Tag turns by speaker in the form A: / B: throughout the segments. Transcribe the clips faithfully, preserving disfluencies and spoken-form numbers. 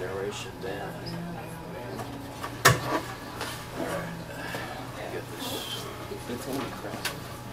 A: generation band. Alright, get this. It's only crap.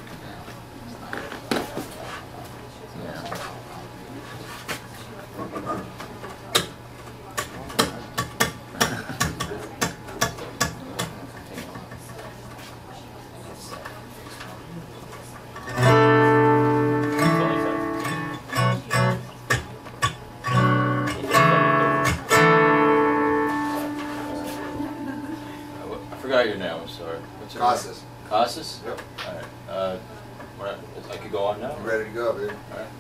A: I forgot your name, I'm sorry. What's your
B: Casas.
A: name? Casas?
B: Yep.
A: Alright. Uh, I could go on now?
B: I'm ready to go, dude.
A: Alright.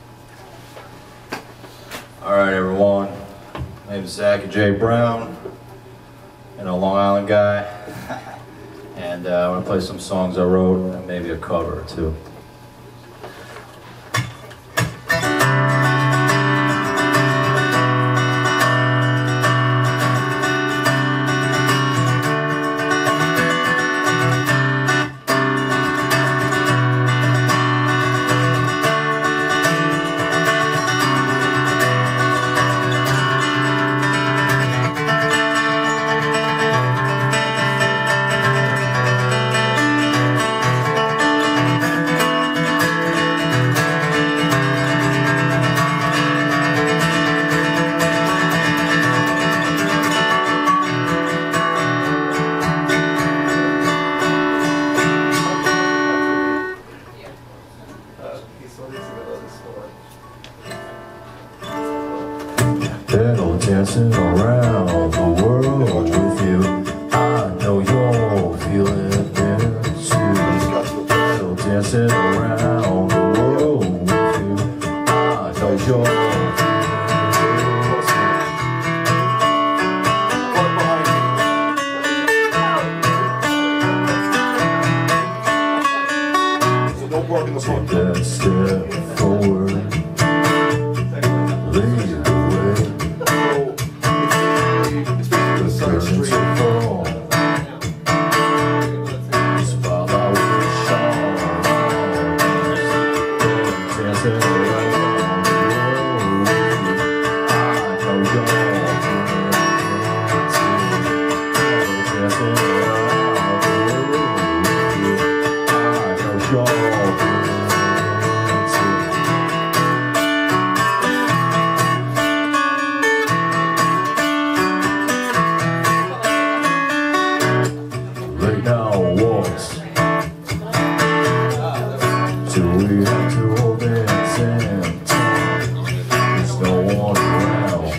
A: Alright, everyone. My name is Zachie J. Brown. And a Long Island guy. And uh, I'm going to play some songs I wrote and maybe a cover or two. Petal dancing around the world with you. I know you're feeling it too. Petal dancing around the world with you. I know you're feeling it too. Take that step forward. Lead the way. Right now walks till we have to hold hands and talk. There's no one around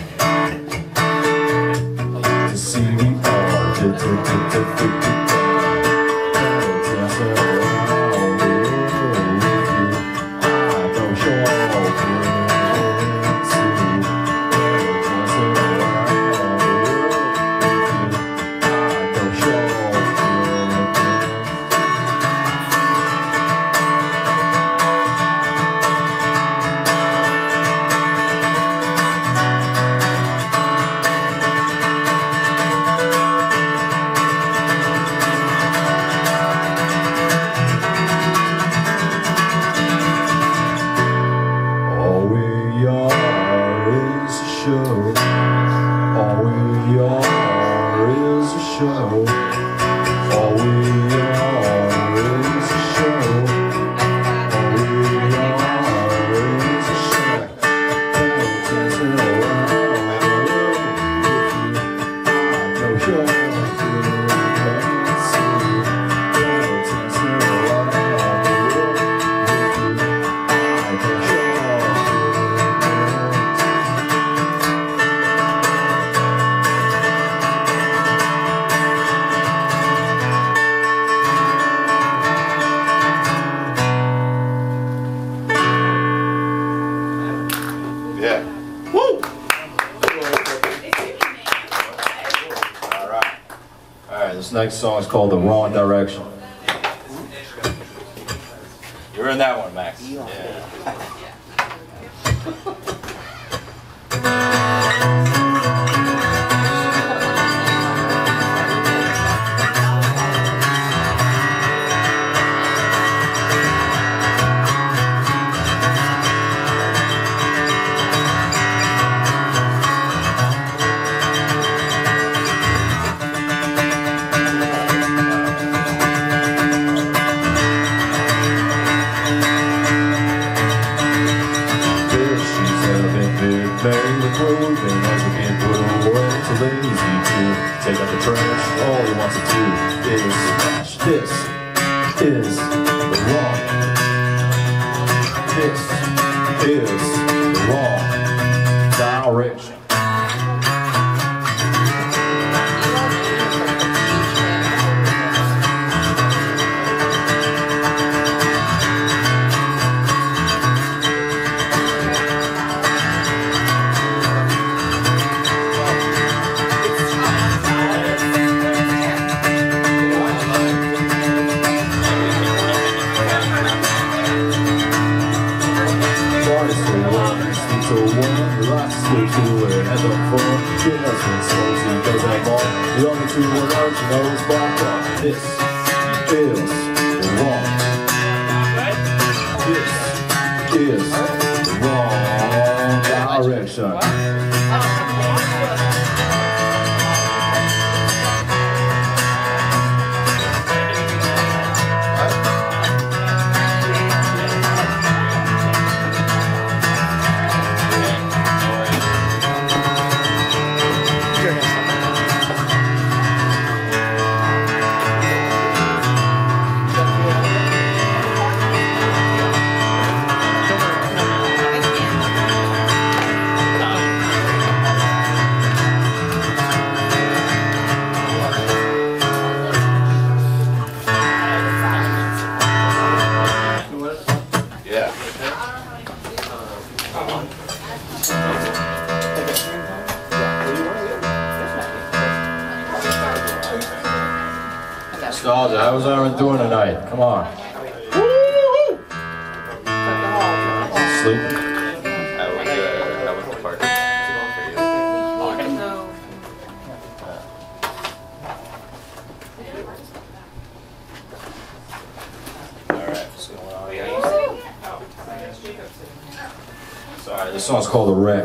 A: to see we are dancing around the world with you. I know you're feeling it too. Dancing around the world with you. I know you're all we are is a show. All we are is a show. All we are is a show. All we are is a show. Dancing around the world with you. I know you're feeling it too. Dancing around the world with you. I know you're Yeah. Woo! Alright. Alright, this next song is called The Wrong Direction. You're in that one, Max. Yeah. clothing has been put away. Too lazy to take out the trash. All he wants to do is smash. This is the wrong. This is the wrong direction. So one, lots to do it, and the fun just when slows he does have all. The only two words he knows back on. This is the wrong. This is the wrong direction. Nostalgia, how was everyone doing tonight? Come on. Sleep?
B: How was, uh, how was the party?
A: Alright, what's going on here? Sorry, this song's called The Wreck.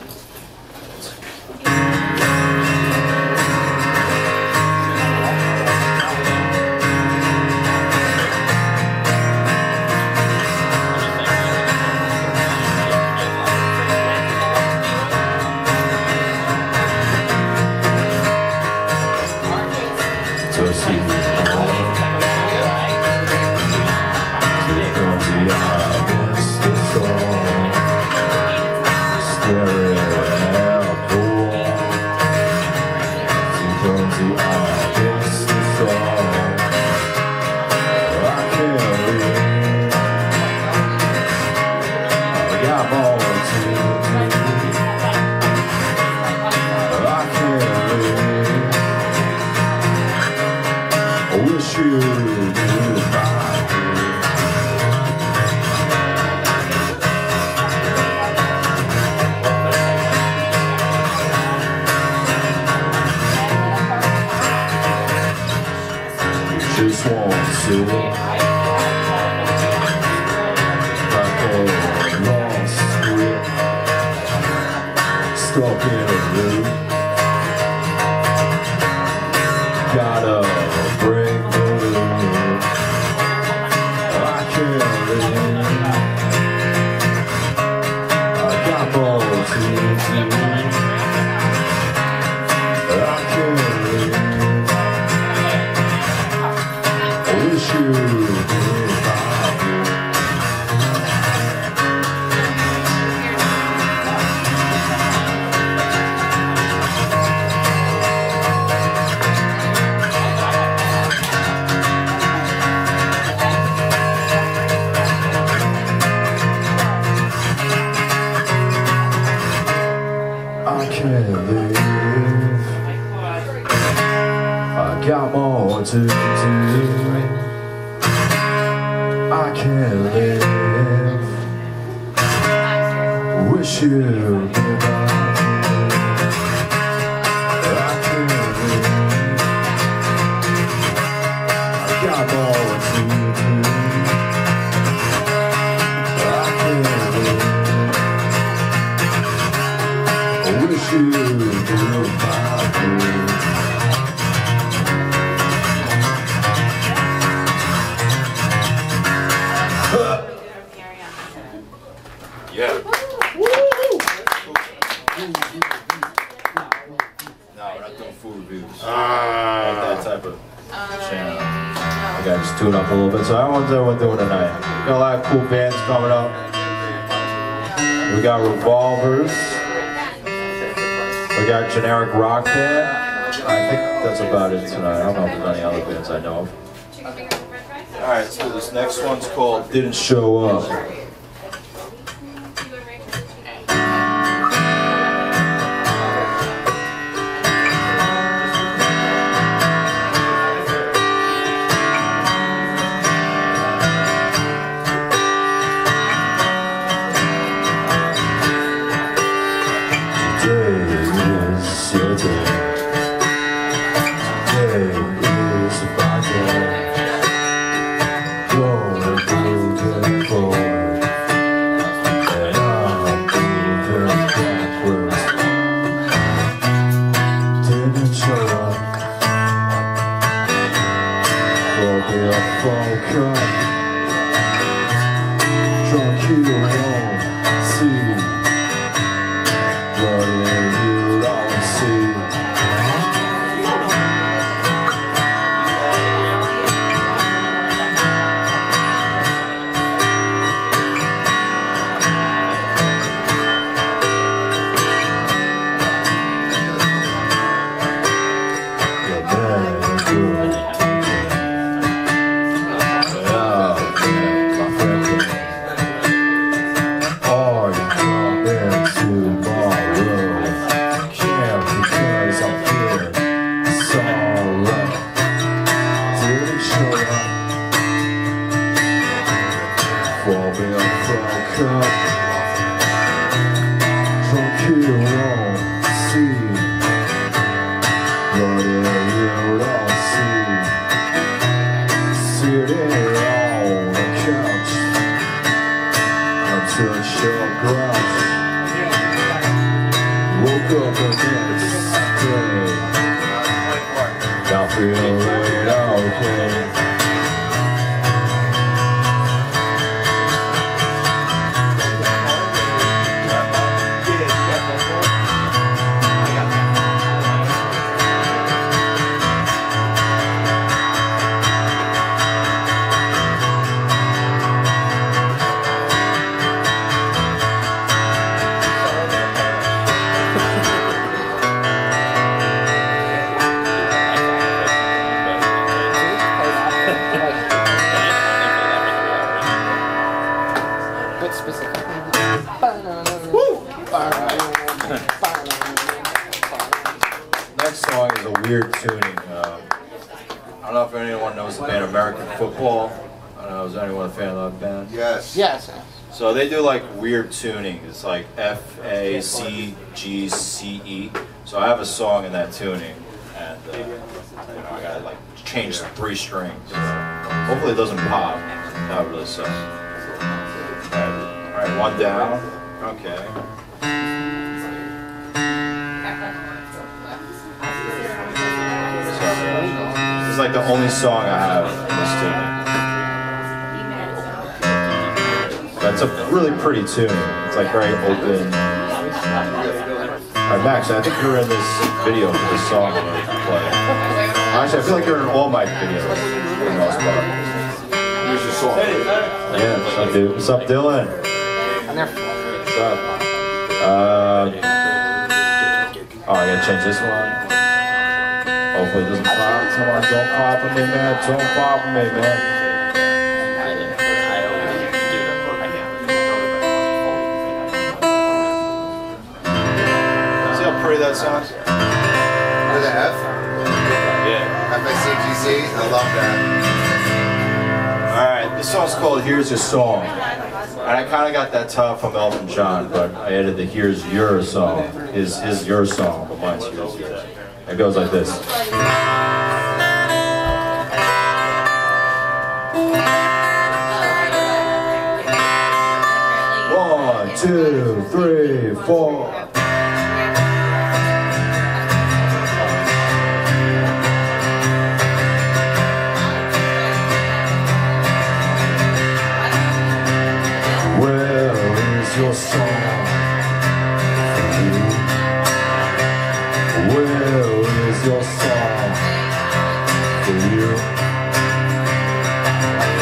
A: So see, here comes the obvious, the song, staring at the wall. Here comes the obvious, the song, I can't leave. I got more to do. I can't leave. I wish you knew about me. Just want to like a lost script stuck in a loop. Gotta break the loop. I can't live. I got more to do. I can't live. I wish you knew about me. I can't live. I got more to do. I can't live. Wish you knew about me. I can't live. I got more to do. I can't live. I wish you knew about me.
B: Yeah.
A: Woo! little bit. So everyone's everyone doing tonight. Got a lot of cool bands coming up. We got Revolvers. We got Generic Rock Band. I think that's about it tonight. I don't know if there's any other bands I know of. Alright, so this next one's called Didn't Show Up.
C: Yes.
A: So they do like weird tuning. It's like F A C G C E. So I have a song in that tuning, and uh, you know, I gotta like change three strings. So hopefully it doesn't pop. That would really suck. All right, all right, one down. Okay. So this is like the only song I have in this tuning. It's a really pretty tune. It's like very open. Alright, Max, I think you're in this video for this song I'm going to play. Actually, I feel like you're in all my videos for the most part.
D: Here's your song.
A: Yeah, what's up, dude? What's up, Dylan? What's up? Uh, oh, I gotta change this one. Hopefully it doesn't pop. Come on, don't pop on me, man. Don't pop on me, man. That sounds.
D: With an F?
B: Yeah.
D: F A C G C? I love that.
A: Alright, this song's called Here's Your Song. And I kind of got that top from Elton John, but I added the Here's Your Song. His, his Your Song, but mine's Here's Your. It goes like this. One, two, three, four. Your song for you. Where is your song for you?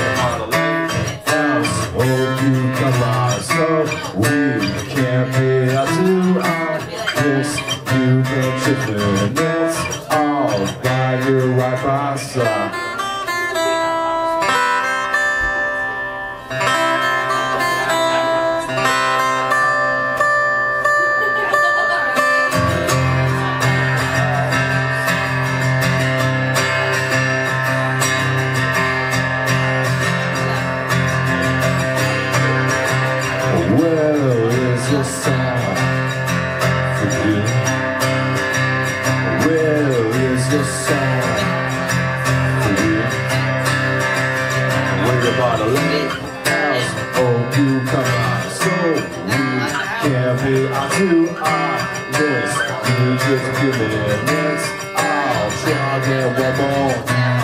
A: your song for you? Where is your song for you? Wait about a late house, oh you come out so we can't be our two honest. You just give me a minute, I'll try again one more.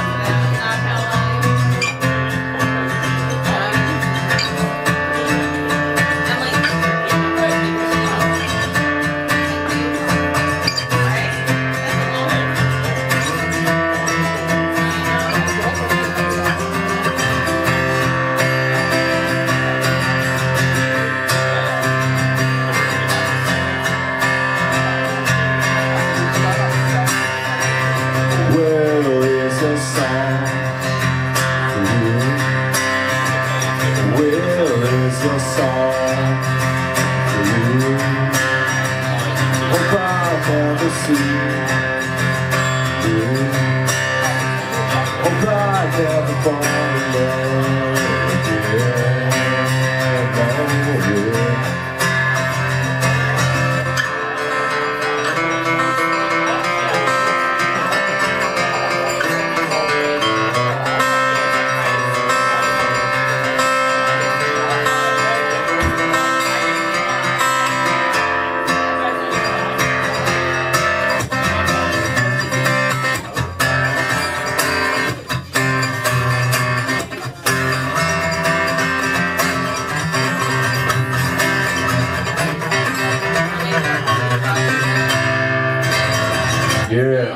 A: Yeah.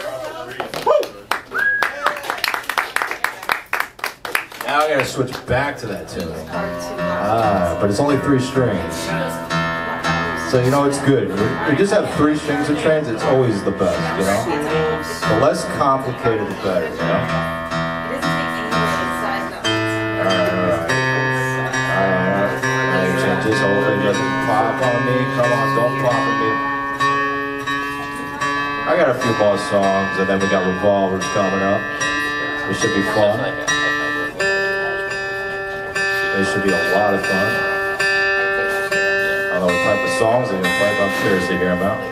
A: Now I gotta switch back to that tune. Ah, but it's only three strings. So you know it's good. We just have three strings of trains, it's always the best, you know? The less complicated the better, you know? Alright, alright. Alright. Just hold it, doesn't pop on me. Come on, don't pop on me. I got a few more songs, and then we got Revolvers coming up. It should be fun. It should be a lot of fun. I don't know what type of songs they're going to play, but I'm curious to hear them out.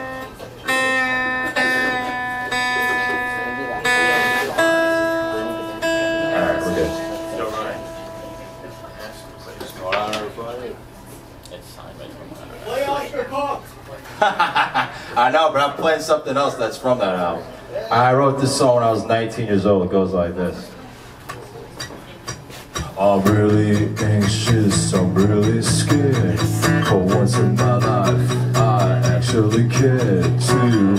A: Alright, we're good.
C: Play Oscar Cox!
A: I know, but I'm playing something else that's from that album. I wrote this song when I was nineteen years old. It goes like this. I'm really anxious, I'm really scared. For once in my life, I actually care to.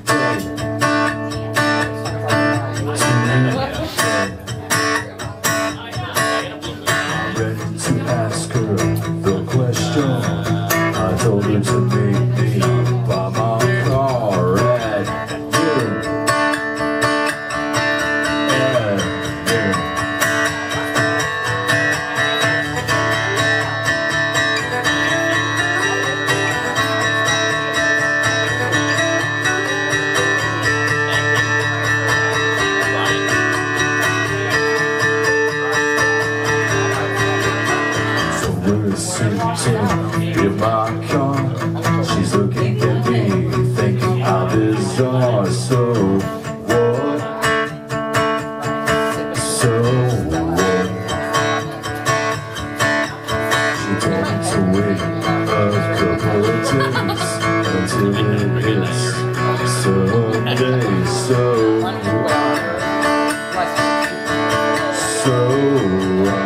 A: I'm ready to ask her the question. I told her to meet me by my car at noon. At noon. So we're sitting in my car. She's looking at me, thinking how bizarre. So what? So what? She told me to wait a couple of days until it hits Sunday. So what? So what?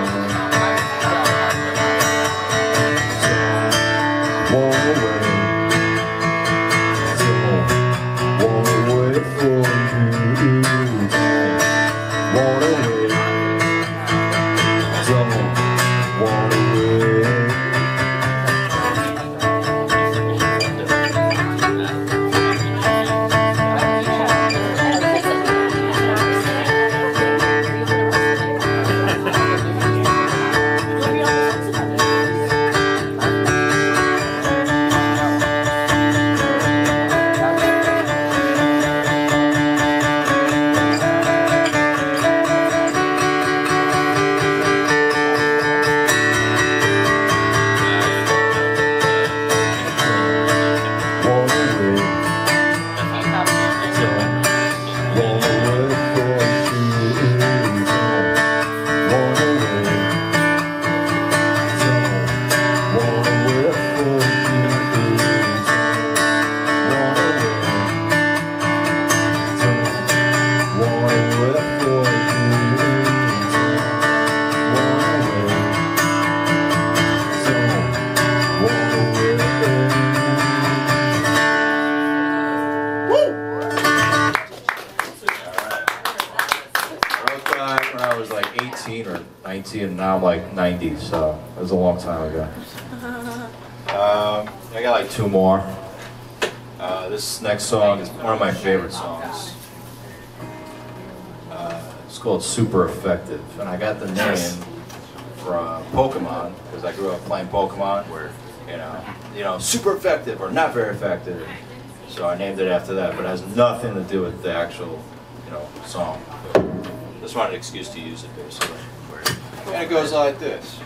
A: I'm like ninety, so it was a long time ago. Um, I got like two more. Uh, this next song is one of my favorite songs. Uh, it's called Super Effective, and I got the name from Pokemon because I grew up playing Pokemon, where you know, you know, super effective or not very effective. So I named it after that, but it has nothing to do with the actual, you know, song. Just wanted an excuse to use it basically. And it goes like this.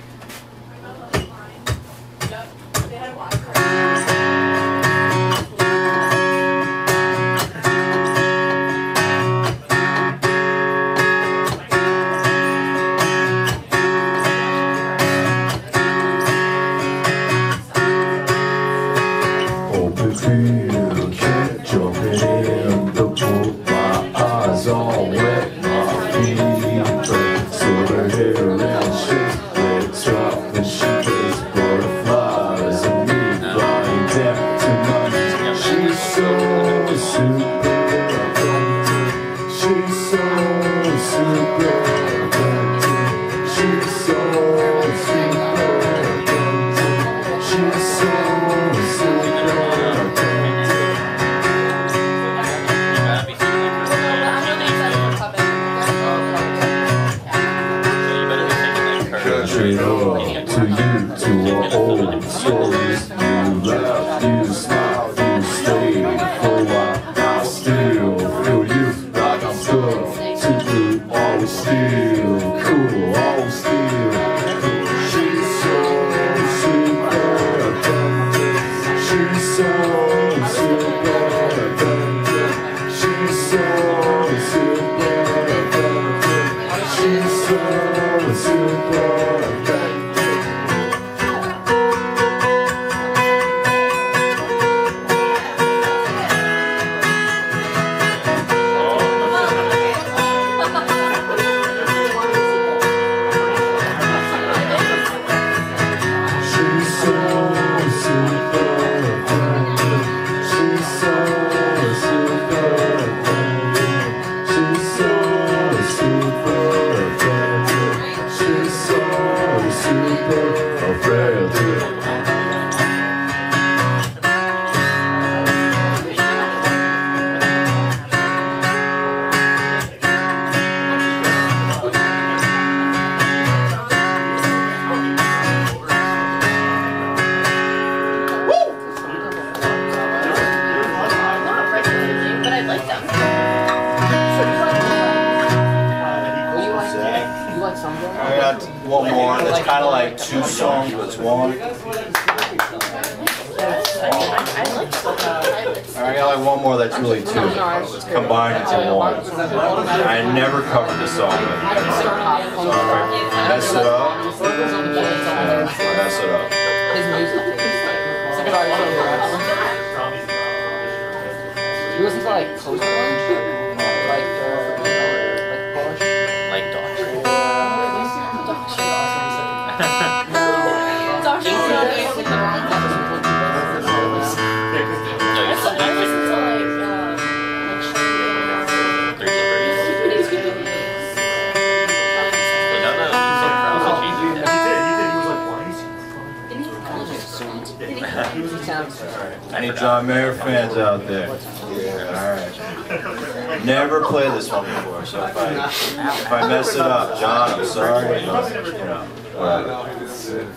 A: One more, that's kind of like two songs, but it's one. I got like one more that's really two. It's combined into one. I never covered this song, but so if I mess it up, yeah, mess it up.
E: You listen to like Coast Orange? Like, uh, like Polish?
C: Like Doctor.
A: Any John Mayer fans out there? Alright. Never played this one before, so if I if I mess it up, John, I'm sorry. But, you know, whatever.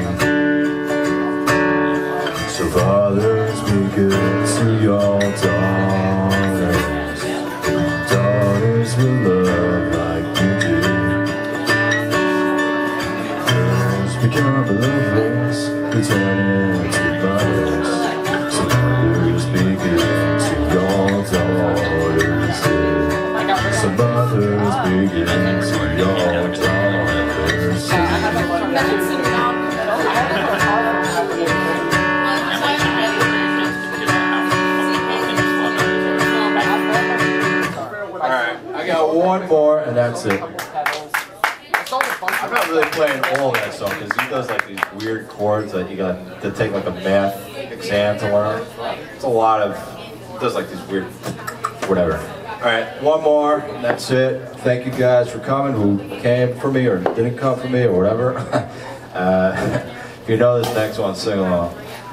A: Fathers, be good to your daughter. mothers begin to your daughters. Alright, I got one more and that's it. I'm not really playing all that song because he does like these weird chords that you got to take like a math exam to learn. It's a lot of, he does like these weird, whatever. Alright, one more and that's it. Thank you guys for coming, who came for me or didn't come for me or whatever. uh, if you know this next one, sing along.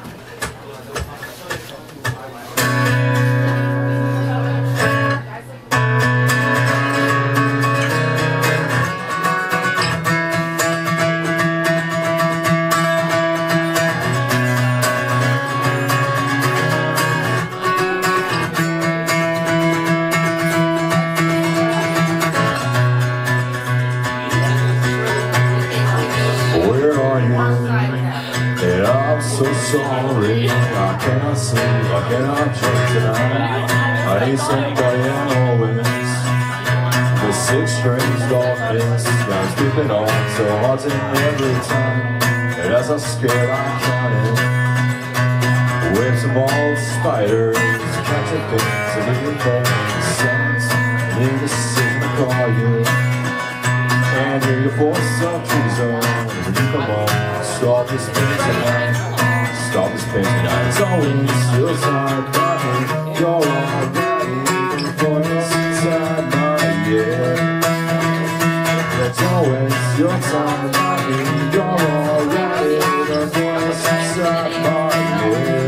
A: So sorry, I cannot sleep, I cannot drink tonight. I need somebody always. The six strings darkness, now it's keeping on so hard to every time. And as I'm scared, I'm counting waves of old spiders, catching things and even burning suns. Need a decision to call you and hear your voice of treason. When you come on, stop this pain tonight. Stop this pain tonight. It's always your time, darling. You're already the voice inside my ear. It's always your time, darling. You're already the voice inside my ear.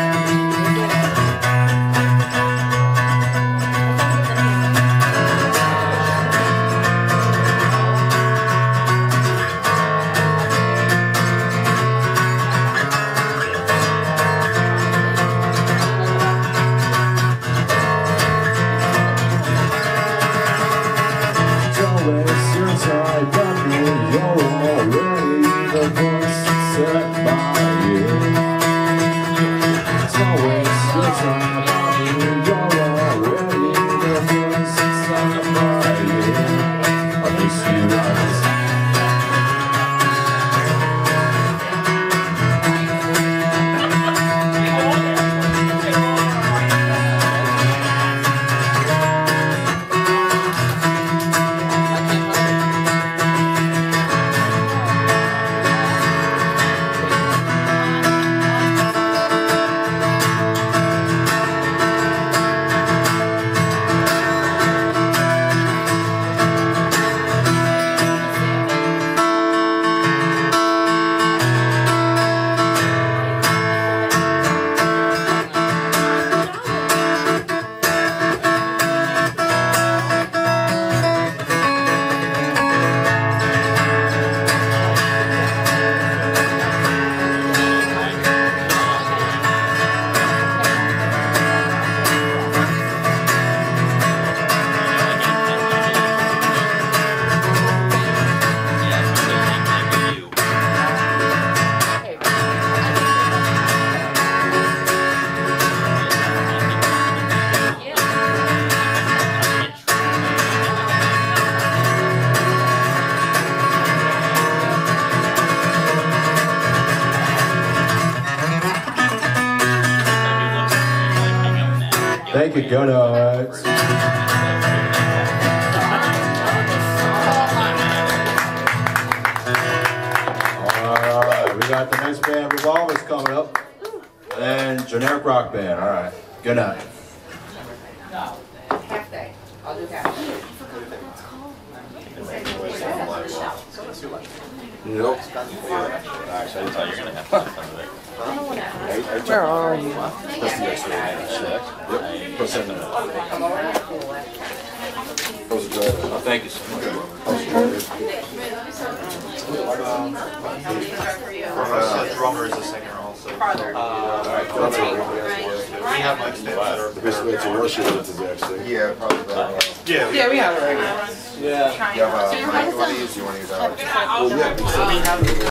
A: Thank you, go dogs. Alright, we got the next band, Revolvers, coming up. And generic rock band, alright. Good night.
F: Half day. I'll do half day.
D: Nope.
B: Actually, I thought you were going to have to come with it.
E: Where are you?
D: That's the yesterday. Yep. Plus seven minutes. That was a drive.
B: Oh, thank you so much.
G: Uh, drummer is a singer also.
F: Farther.
G: Uh, alright, we have like stands that are
D: Basically, it's a worship with the Zachie.
G: yeah, probably better. Yeah,
F: Yeah, we have it right now.
G: yeah.
D: You have a mic one of these? You want to use that one?
G: Well, yeah, so we have